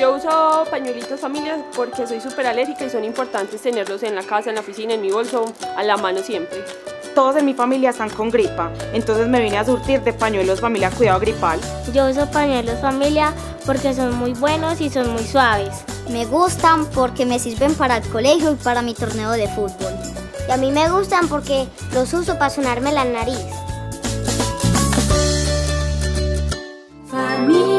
Yo uso pañuelitos familia porque soy súper alérgica y son importantes tenerlos en la casa, en la oficina, en mi bolso, a la mano siempre. Todos en mi familia están con gripa, entonces me vine a surtir de pañuelos familia cuidado gripal. Yo uso pañuelos familia porque son muy buenos y son muy suaves. Me gustan porque me sirven para el colegio y para mi torneo de fútbol. Y a mí me gustan porque los uso para sonarme la nariz. Familia.